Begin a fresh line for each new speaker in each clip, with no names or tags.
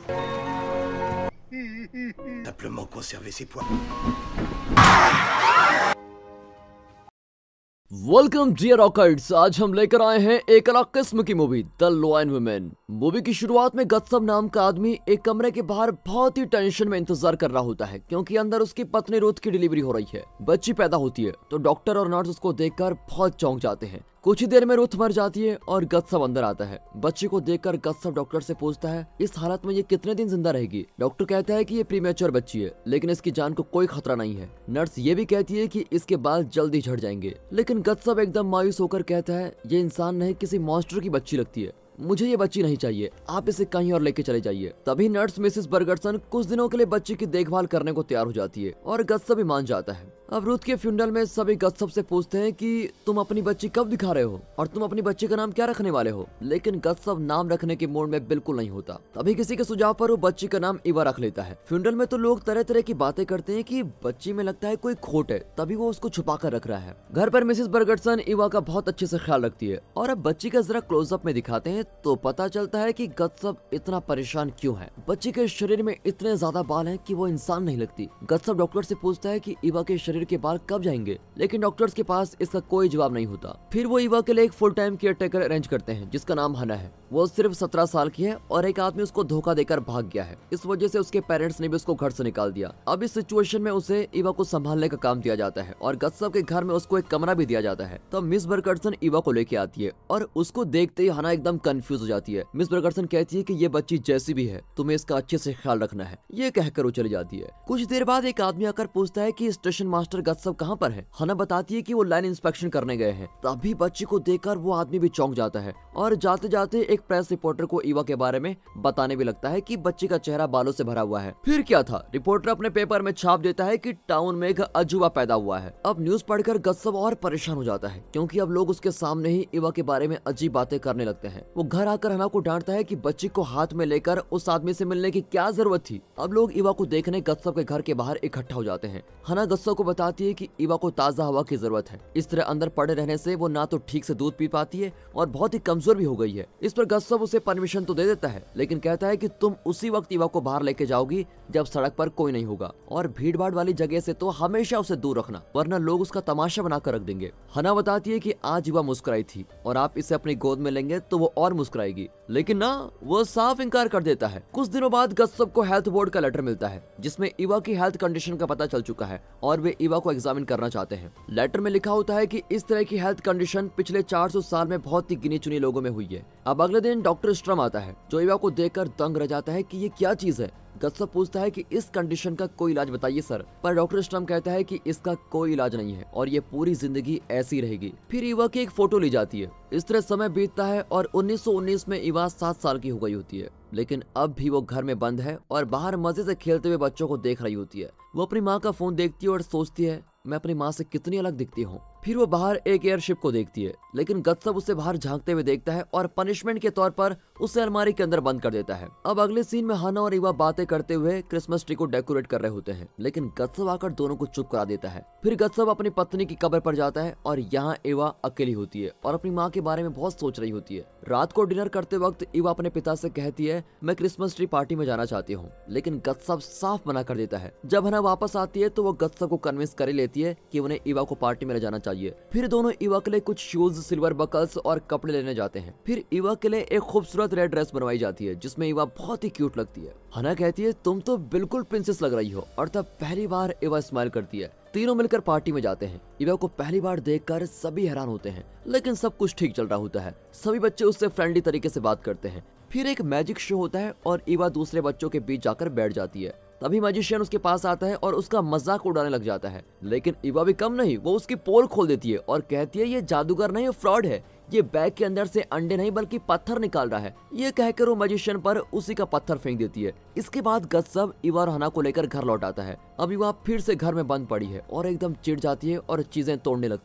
Simplement conserver ses poids.
Welcome dear rockers. आज हम लेकर आए हैं एक अलग किस्म की movie the law and women. Movie की शुरुआत में गत्सब नाम का आदमी एक कमरे के बाहर बहुत ही टेंशन में इंतजार कर रहा होता है, क्योंकि अंदर उसकी पत्नी रुथ की डिलीवरी हो रही है। बच्ची पैदा होती है तो डॉक्टर और नर्स उसको देखकर बहुत चौंक जाते हैं। कुछ ही देर में रुथ मर जाती है और गत्सब अंदर आता है। बच्ची को देखकर गत्सब डॉक्टर से पूछता है इस हालत में ये कितने दिन जिंदा रहेगी। डॉक्टर कहता है कि ये प्रीमेच्योर बच्ची है, लेकिन इसकी जान को कोई खतरा नहीं है। नर्स ये भी कहती है कि इसके बाल जल्दी झड़ जाएंगे, लेकिन गत्सब एकदम मायूस होकर कहता है ये इंसान नहीं किसी मॉन्स्टर की बच्ची लगती है, मुझे ये बच्ची नहीं चाहिए, आप इसे कहीं और लेके चले जाइए। तभी नर्स मिसेस बर्गरसन कुछ दिनों के लिए बच्ची की देखभाल करने को तैयार हो जाती है और गत्सब भी मान जाता है। अब रुथ के फ्यूनरल में सभी गत्सब से पूछते हैं कि तुम अपनी बच्ची कब दिखा रहे हो और तुम अपनी बच्ची का नाम क्या रखने वाले हो, लेकिन गत्सब नाम रखने के मूड में बिल्कुल नहीं होता। तभी किसी के सुझाव पर वो बच्ची का नाम इवा रख लेता है। फ्यूनरल में तो लोग तरह तरह की बातें करते हैं कि बच्ची में लगता है कोई खोट है, तभी वो उसको छुपा कर रख रहा है। घर पर मिसेस बर्गरसन इवा का बहुत अच्छे से ख्याल रखती है और अब बच्ची का जरा क्लोजअप में दिखाते हैं तो पता चलता है कि गत्सब इतना परेशान क्यों है। बच्ची के शरीर में इतने ज्यादा बाल हैं कि वो इंसान नहीं लगती। गत्सब डॉक्टर से पूछता है कि इवा के शरीर के बाल कब जाएंगे, लेकिन डॉक्टर्स के पास इसका कोई जवाब नहीं होता। फिर वो इवा के लिए एक full time caretaker arrange करते हैं जिसका नाम हना है। वो सिर्फ 17 साल की है और एक आदमी उसको धोखा देकर भाग गया है। इस वजह से उसके पेरेंट्स ने भी उसको घर से निकाल दिया। अब इस सिचुएशन में उसे इवा को संभालने का काम दिया जाता है और गत्सब के घर में उसको एक कमरा भी दिया जाता है। तब मिस बर्गरसन इवा को लेके आती है और उसको देखते ही हना एकदम कंफ्यूज हो जाती है। मिस बर्गरसन कहती है कि ये बच्ची जैसी भी है तुम्हें इसका अच्छे से ख्याल रखना है। ये कहकर वो चली जाती है। कुछ देर बाद एक आदमी आकर पूछता है कि स्टेशन मास्टर गत्सब कहाँ पर है। हना बताती है कि वो लाइन इंस्पेक्शन करने गए हैं। तभी बच्ची को देखकर वो आदमी भी चौंक जाता है और जाते जाते एक प्रेस रिपोर्टर को इवा के बारे में बताने भी लगता है कि बच्ची का चेहरा बालों से भरा हुआ है। फिर क्या था, रिपोर्टर अपने पेपर में छाप देता है कि टाउन में एक अजूबा पैदा हुआ है। अब न्यूज पढ़कर गत्सब और परेशान हो जाता है, क्योंकि अब लोग उसके सामने ही इवा के बारे में अजीब बातें करने लगते हैं। वो घर आकर हना को डांटता है कि बच्ची को हाथ में लेकर उस आदमी से मिलने की क्या जरूरत थी। अब लोग इवा को देखने गत्सब के घर के बाहर इकट्ठा हो जाते हैं। हना गत्सब को बताती है कि इवा को ताजा हवा की जरूरत है। इस तरह अंदर पड़े रहने से वो ना तो ठीक से दूध पी पाती है और बहुत ही कमजोर भी हो गई है। इस पर गत्सब उसे परमिशन तो दे देता है, लेकिन कहता है कि तुम उसी वक्त इवा को बाहर लेके जाओगी जब सड़क पर कोई नहीं होगा और भीड़ भाड़ वाली जगह से तो हमेशा उसे दूर रखना, वरना लोग उसका तमाशा बनाकर रख देंगे। हना बताती है कि आज इवा मुस्कुराई थी और आप इसे अपनी गोद में लेंगे तो वो और मुस्कुराएगी, लेकिन ना, वो साफ इनकार कर देता है। कुछ दिनों बाद गत्सब को हेल्थ बोर्ड का लेटर मिलता है जिसमें इवा की हेल्थ कंडीशन का पता चल चुका है और वे इवा को एग्जामिन करना चाहते हैं। लेटर में लिखा होता है कि इस तरह की हेल्थ कंडीशन पिछले 400 साल में बहुत ही गिनी चुनी लोगों में हुई है। अब अगले दिन डॉक्टर स्ट्रम आता है जो इवा को देखकर दंग रह जाता है कि ये क्या चीज है। गत्सब पूछता है कि इस कंडीशन का कोई इलाज बताइए सर, पर डॉक्टर स्ट्रम कहता है कि इसका कोई इलाज नहीं है और ये पूरी जिंदगी ऐसी रहेगी। फिर इवा की एक फोटो ली जाती है। इस तरह समय बीतता है और 1919 में इवा 7 साल की हो गई होती है, लेकिन अब भी वो घर में बंद है और बाहर मजे से खेलते हुए बच्चों को देख रही होती है। वो अपनी माँ का फोन देखती है और सोचती है मैं अपनी माँ से कितनी अलग दिखती हूँ। फिर वो बाहर एक एयरशिप को देखती है, लेकिन गत्सब उसे बाहर झांकते हुए देखता है और पनिशमेंट के तौर पर उसे अलमारी के अंदर बंद कर देता है। अब अगले सीन में हना और इवा बातें करते हुए क्रिसमस ट्री को डेकोरेट कर रहे होते हैं, लेकिन गत्सब आकर दोनों को चुप करा देता है। फिर गत्सब अपनी पत्नी की कब्र पर जाता है और यहाँ इवा अकेली होती है और अपनी माँ के बारे में बहुत सोच रही होती है। रात को डिनर करते वक्त इवा अपने पिता से कहती है मैं क्रिसमस ट्री पार्टी में जाना चाहती हूँ, लेकिन गत्सब साफ मना कर देता है। जब हना वापस आती है तो वो गत्सब को कन्विंस कर लेती है कि उन्हें इवा को पार्टी में ले जाना चाहिए। फिर दोनों इवा के लिए कुछ शूज, सिल्वर बकल्स और कपड़े लेने जाते हैं। फिर इवा के लिए एक खूबसूरत रेड ड्रेस बनवाई जाती है जिसमें इवा बहुत ही क्यूट लगती है। हना कहती है तुम तो बिल्कुल प्रिंसेस लग रही हो और तब पहली बार इवा स्माइल करती है। तीनों मिलकर पार्टी में जाते हैं। इवा को पहली बार देखकर सभी हैरान होते हैं, लेकिन सब कुछ ठीक चल रहा होता है। सभी बच्चे उससे फ्रेंडली तरीके से बात करते हैं। फिर एक मैजिक शो होता है और इवा दूसरे बच्चों के बीच जाकर बैठ जाती है। तभी मैजिशियन उसके पास आता है और उसका मजाक उड़ाने लग जाता है, लेकिन इवा भी कम नहीं, वो उसकी पोल खोल देती है और कहती है ये जादूगर नहीं, फ्रॉड है, ये बैग के अंदर से अंडे नहीं बल्कि पत्थर निकाल रहा है। ये कहकर वो मैजिशियन पर उसी का पत्थर फेंक देती है। इसके बाद गत्सब इवा और हना को लेकर घर लौट आता है। अब इवा फिर से घर में बंद पड़ी है और एकदम चिढ़ जाती है और चीजें तोड़ने लगती है।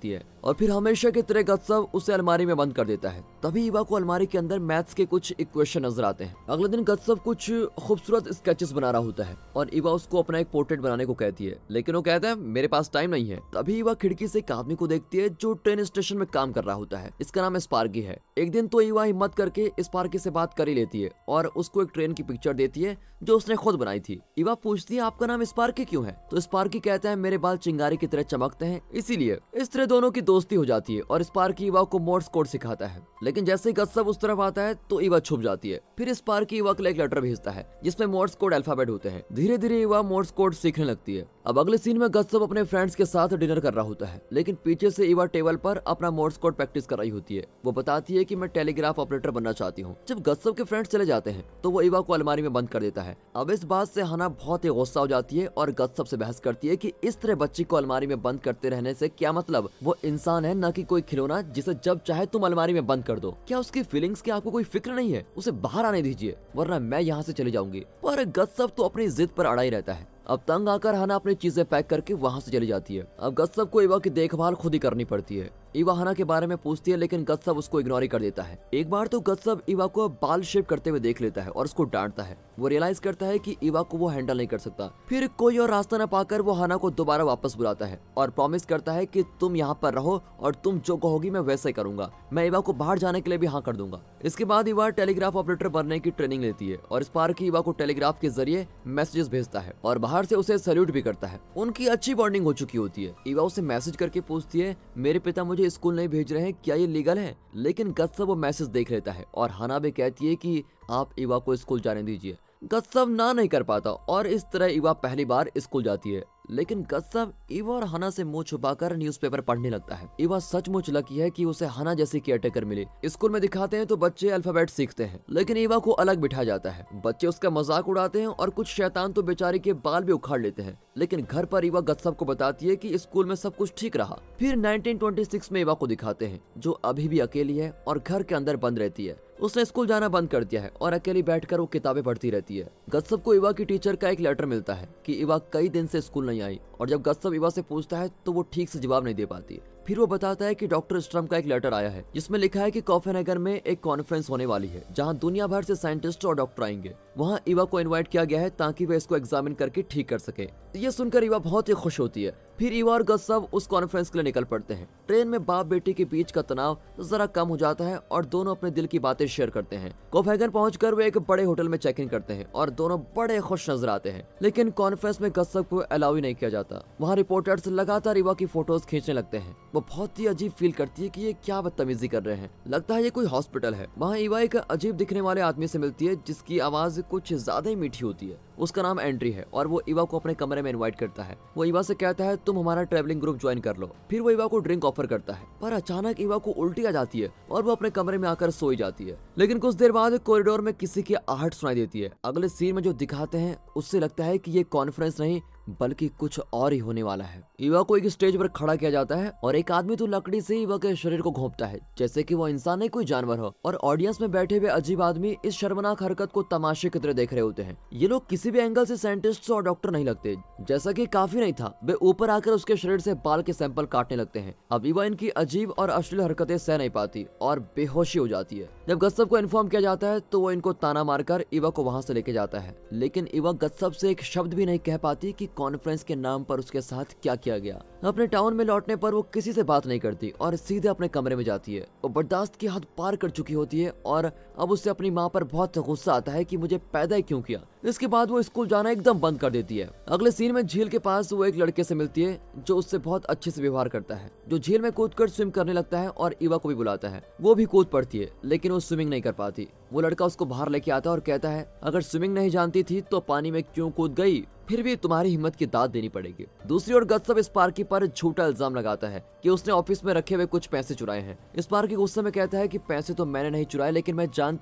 और फिर हमेशा की तरह गत्सब उसे अलमारी में बंद कर देता है। तभी ईवा को अलमारी के अंदर मैथ्स के कुछ इक्वेशन नजर आते हैं। अगले दिन गत्सब कुछ खूबसूरत स्केचेस बना रहा होता है और ईवा उसको अपना एक पोर्ट्रेट बनाने को कहती है, लेकिन वो कहता है मेरे पास टाइम नहीं है। तभी ईवा खिड़की से एक आदमी को देखती है जो ट्रेन स्टेशन में काम कर रहा होता है। इसका नाम स्पार्की है। एक दिन तो ईवा हिम्मत करके स्पार्की से बात कर ही लेती है और उसको एक ट्रेन की पिक्चर देती है जो उसने खुद बनाई थी। ईवा पूछती है आपका नाम स्पार्की क्यों है? तो स्पार्की कहता है मेरे बाल चिंगारी की तरह चमकते हैं इसीलिए। इस तरह दोनों की दोस्ती हो जाती है और स्पार्की ईवा को मोर्स कोड सिखाता है। लेकिन जैसे ही गत्सब उस तरफ आता है तो ईवा छुप जाती है। फिर स्पार्की ईवा को एक लेटर भेजता है जिसमें मोर्स कोड अल्फाबेट होते हैं। धीरे धीरे ईवा मोर्स कोड सीखने लगती है। अब अगले सीन में गत्सब अपने फ्रेंड्स के साथ डिनर कर रहा होता है, लेकिन पीछे से ईवा टेबल पर अपना मोर्स कोड प्रैक्टिस कर रही होती है। वो बताती है कि मैं टेलीग्राफ ऑपरेटर बनना चाहती हूँ। जब गत्सब के फ्रेंड्स चले जाते हैं तो वो ईवा को अलमारी में बंद कर देता है। अब इस बात से हना बहुत ही गुस्सा हो जाती है और गत्सब से बहस करती है कि इस तरह बच्ची को अलमारी में बंद करते रहने से क्या मतलब? वो इंसान है, न कि कोई खिलौना जिसे जब चाहे तुम अलमारी में बंद कर दो। क्या उसकी फीलिंग्स की आपको कोई फिक्र नहीं है? उसे बाहर आने दीजिए वरना मैं यहाँ से चली जाऊंगी। पर गत्सब तो अपनी जिद पर अड़ा ही रहता है। अब तंग आकर हना अपनी चीजें पैक करके वहाँ से चली जाती है। अब गत्सब को ईवा की देखभाल खुद ही करनी पड़ती है। ईवा हना के बारे में पूछती है लेकिन गत्सब उसको इग्नोर ही कर देता है। एक बार तो गत्सब ईवा को बाल शेप करते हुए देख लेता है और उसको डांटता है। वो रियलाइज करता है कि ईवा को वो हैंडल नहीं कर सकता। फिर कोई और रास्ता न पाकर वो हना को दोबारा वापस बुलाता है और प्रॉमिस करता है कि तुम यहाँ पर रहो और तुम जो कहोगी मैं वैसा ही करूंगा। मैं ईवा को बाहर जाने के लिए भी हाँ कर दूंगा। इसके बाद ईवा टेलीग्राफ ऑपरेटर बनने की ट्रेनिंग लेती है और स्पार्की ईवा को टेलीग्राफ के जरिए मैसेजेस भेजता है और बाहर से उसे सैल्यूट भी करता है। उनकी अच्छी बॉन्डिंग हो चुकी होती है। ईवा उसे मैसेज करके पूछती है मेरे पिता मुझे स्कूल नहीं भेज रहे हैं, क्या ये लीगल है? लेकिन गत्सब वो मैसेज देख लेता है और हना भी कहती है कि आप ईवा को स्कूल जाने दीजिए। गत्सब ना नहीं कर पाता और इस तरह ईवा पहली बार स्कूल जाती है। लेकिन गत्सब ईवा और हना से मुंह छुपाकर न्यूज़पेपर पढ़ने लगता है। ईवा सचमुच लकी है कि उसे हना जैसी केयरटेकर मिली। स्कूल में दिखाते हैं तो बच्चे अल्फाबेट सीखते हैं, लेकिन ईवा को अलग बिठाया जाता है। बच्चे उसका मजाक उड़ाते हैं और कुछ शैतान तो बेचारी के बाल भी उखाड़ लेते हैं। लेकिन घर पर ईवा गत्सब को बताती है कि स्कूल में सब कुछ ठीक रहा। फिर 1926 में ईवा को दिखाते हैं जो अभी भी अकेली है और घर के अंदर बंद रहती है। उसने स्कूल जाना बंद कर दिया है और अकेली बैठकर वो किताबें पढ़ती रहती है। गत्सब को ईवा की टीचर का एक लेटर मिलता है कि ईवा कई दिन से स्कूल नहीं आई और जब गत्सब ईवा से पूछता है तो वो ठीक से जवाब नहीं दे पाती। फिर वो बताता है कि डॉक्टर स्ट्रम का एक लेटर आया है जिसमें लिखा है कि कोपेनहेगन में एक कॉन्फ्रेंस होने वाली है जहां दुनिया भर से साइंटिस्ट और डॉक्टर आएंगे। वहां ईवा को इनवाइट किया गया है ताकि वे इसको एग्जामिन करके ठीक कर सके। ये सुनकर ईवा बहुत ही खुश होती है। फिर ईवा और गत्सब उस कॉन्फ्रेंस के लिए निकल पड़ते हैं। ट्रेन में बाप बेटी के बीच का तनाव जरा कम हो जाता है और दोनों अपने दिल की बातें शेयर करते हैं। कोपेनहेगन पहुंचकर वे एक बड़े होटल में चेक इन करते हैं और दोनों बड़े खुश नजर आते हैं। लेकिन कॉन्फ्रेंस में गत्सब को अलाउ ही नहीं किया जाता। वहाँ रिपोर्टर्स लगातार ईवा की फोटोज खींचने लगते हैं। वो बहुत ही अजीब फील करती है कि ये क्या बदतमीजी कर रहे हैं। लगता है ये कोई हॉस्पिटल है। वहाँ ईवा एक अजीब दिखने वाले आदमी से मिलती है जिसकी आवाज कुछ ज्यादा ही मीठी होती है। उसका नाम एंड्री है और वो ईवा को अपने कमरे में इनवाइट करता है। वो ईवा से कहता है तुम हमारा ट्रैवलिंग ग्रुप ज्वाइन कर लो। फिर वो ईवा को ड्रिंक ऑफर करता है, पर अचानक ईवा को उल्टी आ जाती है और वो अपने कमरे में आकर सोई जाती है। लेकिन कुछ देर बाद कॉरिडोर में किसी की आहट सुनाई देती है। अगले सीन में जो दिखाते हैं उससे लगता है कि ये कॉन्फ्रेंस नहीं बल्कि कुछ और ही होने वाला है। ईवा को एक स्टेज पर खड़ा किया जाता है और एक आदमी तो लकड़ी से ईवा के शरीर को घोंपता है जैसे कि वो इंसान नहीं कोई जानवर हो। और ऑडियंस में बैठे हुए अजीब आदमी इस शर्मनाक हरकत को तमाशे की तरह देख रहे होते हैं। ये लोग किसी भी एंगल से साइंटिस्ट और डॉक्टर नहीं लगते। जैसा कि काफी नहीं था, वे ऊपर आकर उसके शरीर से बाल के सैंपल काटने लगते हैं। अब ईवा इनकी अजीब और अश्लील हरकतें सह नहीं पाती और बेहोशी हो जाती है। जब गत्सब को इन्फॉर्म किया जाता है तो वो इनको ताना मारकर ईवा को वहां से लेके जाता है। लेकिन ईवा गत्सब से एक शब्द भी नहीं कह पाती कि कॉन्फ्रेंस के नाम पर उसके साथ क्या किया गया। अपने टाउन में लौटने पर वो किसी से बात नहीं करती और सीधे अपने कमरे में जाती है। वो बर्दाश्त की हद पार कर चुकी होती है और अब उससे अपनी माँ पर बहुत गुस्सा आता है कि मुझे पैदा ही क्यों किया। इसके बाद वो स्कूल जाना एकदम बंद कर देती है। अगले सीन में झील के पास वो एक लड़के से मिलती है जो उससे बहुत अच्छे से व्यवहार करता है, जो झील में कूदकर स्विम करने लगता है और ईवा को भी बुलाता है। वो भी कूद पड़ती है लेकिन वो स्विमिंग नहीं कर पाती। वो लड़का उसको बाहर लेके आता है और कहता है अगर स्विमिंग नहीं जानती थी तो पानी में क्यों कूद गई, फिर भी तुम्हारी हिम्मत की दाद देनी पड़ेगी। दूसरी ओर गत्सब स्पार्की पर झूठा इल्जाम लगाता है कि उसने ऑफिस में रखे हुए कुछ पैसे चुराए हैं। स्पार्की गुस्से में कहता है कि पैसे तो मैंने नहीं चुराए, लेकिन मैं जानता हूँ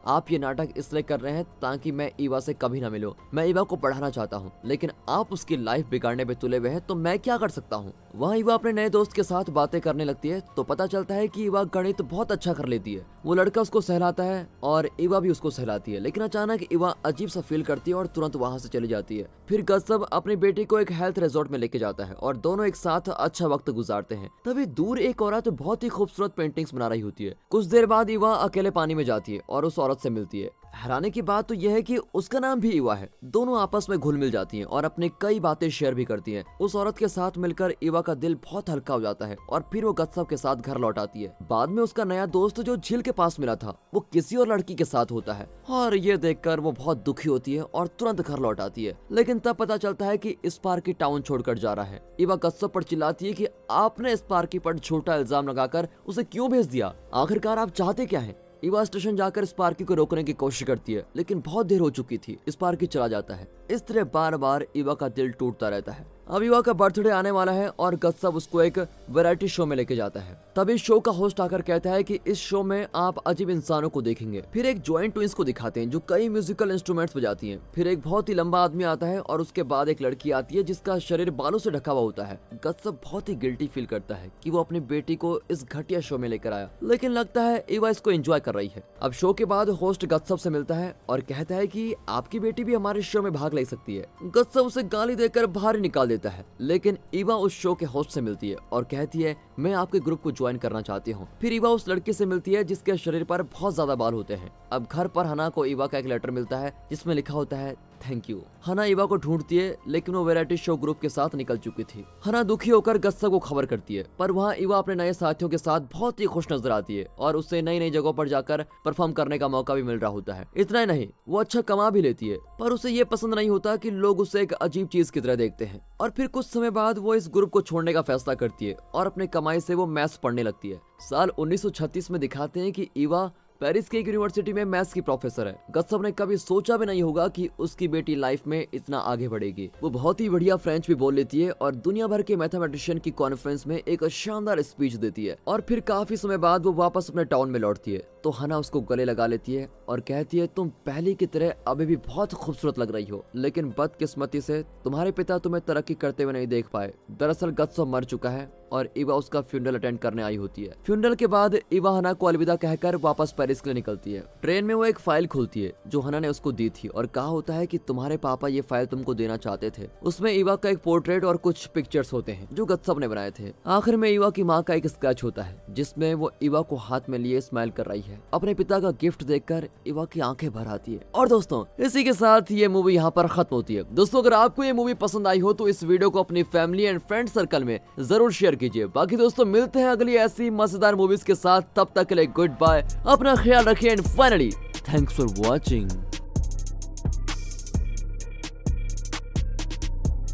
आप ये नाटक इसलिए कर रहे हैं ताकि मैं ईवा से कभी ना मिलूं। मैं ईवा को पढ़ाना चाहता हूँ, लेकिन आप उसकी लाइफ बिगाड़ने पे तुले हुए हैं, तो मैं क्या कर सकता हूँ। वहाँ ईवा अपने नए दोस्त के साथ बातें करने लगती है तो पता चलता है कि ईवा गणित बहुत अच्छा कर लेती है। वो लड़का उसको सहलाता है और ईवा भी उसको सहलाती है, लेकिन अचानक ईवा अजीब सा फील करती है और तुरंत वहाँ से चली जाती है। फिर गत्सब अपनी बेटी को एक हेल्थ रिजॉर्ट में लेके जाता है और दोनों एक साथ अच्छा वक्त गुजारते हैं। तभी दूर एक औरत बहुत ही खूबसूरत पेंटिंग्स बना रही होती है। कुछ देर बाद ईवा अकेले पानी में जाती है और उस औरत से मिलती है। हैरानी की बात तो यह है कि उसका नाम भी ईवा है। दोनों आपस में घुल मिल जाती हैं और अपनी कई बातें शेयर भी करती हैं। उस औरत के साथ मिलकर ईवा का दिल बहुत हल्का हो जाता है और फिर वो गत्सब के साथ घर लौट आती है। बाद में उसका नया दोस्त जो झील के पास मिला था वो किसी और लड़की के साथ होता है और ये देखकर वो बहुत दुखी होती है और तुरंत घर लौट आती है। लेकिन तब पता चलता है कि स्पार्की टाउन छोड़कर जा रहा है। ईवा गत्सब पर चिल्लाती है कि आपने स्पार्की पर झूठा इल्जाम लगाकर उसे क्यों भेज दिया, आखिरकार आप चाहते क्या हैं। ईवा स्टेशन जाकर स्पार्की को रोकने की कोशिश करती है, लेकिन बहुत देर हो चुकी थी। स्पार्की चला जाता है। इस तरह बार बार ईवा का दिल टूटता रहता है। अब ईवा का बर्थडे आने वाला है और गत्सब उसको एक वैरायटी शो में लेके जाता है। तभी शो का होस्ट आकर कहता है कि इस शो में आप अजीब इंसानों को देखेंगे। फिर एक जॉइंट ट्विंस को दिखाते हैं जो कई म्यूजिकल इंस्ट्रूमेंट्स बजाती हैं। फिर एक बहुत ही लंबा आदमी आता है और उसके बाद एक लड़की आती है जिसका शरीर बालों से ढका हुआ होता है। गत्सब बहुत ही गिल्टी फील करता है कि वो अपनी बेटी को इस घटिया शो में लेकर आया, लेकिन लगता है ईवा इसको एंजॉय कर रही है। अब शो के बाद होस्ट गत्सब से मिलता है और कहता है कि आपकी बेटी भी हमारे शो में भाग ले सकती है। गत्सब उसे गाली देकर बाहर निकाल देता है, लेकिन ईवा उस शो के होस्ट से मिलती है और कहती है मैं आपके ग्रुप को ज्वाइन करना चाहती हूँ। फिर ईवा उस लड़के से मिलती है जिसके शरीर पर बहुत ज्यादा बाल होते हैं। अब घर पर हना को ईवा का एक लेटर मिलता है जिसमें लिखा होता है थैंक यू। हना ईवा को ढूंढती है, लेकिन वो वैरायटी शो ग्रुप के साथ निकल चुकी थी। हना दुखी होकर गत्सब को खबर करती है, पर वहाँ ईवा अपने नए साथियों के साथ बहुत ही खुश नजर आती है और उससे नई नई जगहों पर जाकर परफॉर्म करने का मौका भी मिल रहा होता है। इतना ही नहीं, वो अच्छा कमा भी लेती है, पर उसे ये पसंद नहीं होता कि लोग उसे एक अजीब चीज की तरह देखते हैं। और फिर कुछ समय बाद वो इस ग्रुप को छोड़ने का फैसला करती है और अपने कमाई से वो मैथ्स पढ़ने लगती है। साल 1936 में दिखाते हैं कि ईवा पेरिस की एक यूनिवर्सिटी में मैथ्स की प्रोफेसर है। गत्सब ने कभी सोचा भी नहीं होगा कि उसकी बेटी लाइफ में इतना आगे बढ़ेगी। वो बहुत ही बढ़िया फ्रेंच भी बोल लेती है और दुनिया भर के मैथमेटिशियन की कॉन्फ्रेंस में एक शानदार स्पीच देती है। और फिर काफी समय बाद वो वापस अपने टाउन में लौटती है तो हना उसको गले लगा लेती है और कहती है तुम पहले की तरह अभी भी बहुत खूबसूरत लग रही हो, लेकिन बदकिस्मती से तुम्हारे पिता तुम्हें तरक्की करते हुए नहीं देख पाए। दरअसल गत्सब मर चुका है और ईवा उसका फ्यूनरल अटेंड करने आई होती है। फ्यूनरल के बाद ईवा हना को अलविदा कहकर वापस पेरिस के लिए निकलती है। ट्रेन में वो एक फाइल खोलती है जो हना ने उसको दी थी और कहा होता है कि तुम्हारे पापा ये फाइल तुमको देना चाहते थे। उसमें ईवा का एक पोर्ट्रेट और कुछ पिक्चर्स होते हैं जो गत्सब ने बनाए थे। आखिर में ईवा की माँ का एक स्केच होता है जिसमें वो ईवा को हाथ में लिए स्माइल कर रही है। अपने पिता का गिफ्ट देखकर ईवा की आंखें भर आती है। और दोस्तों, इसी के साथ ये मूवी यहाँ पर खत्म होती है। दोस्तों, अगर आपको ये मूवी पसंद आई हो तो इस वीडियो को अपनी फैमिली एंड फ्रेंड सर्कल में जरूर शेयर कीजिए। बाकी दोस्तों, मिलते हैं अगली ऐसी मजेदार मूवीज के साथ। तब तक के लिए गुड बाय, अपना ख्याल रखिए and finally thanks for watching.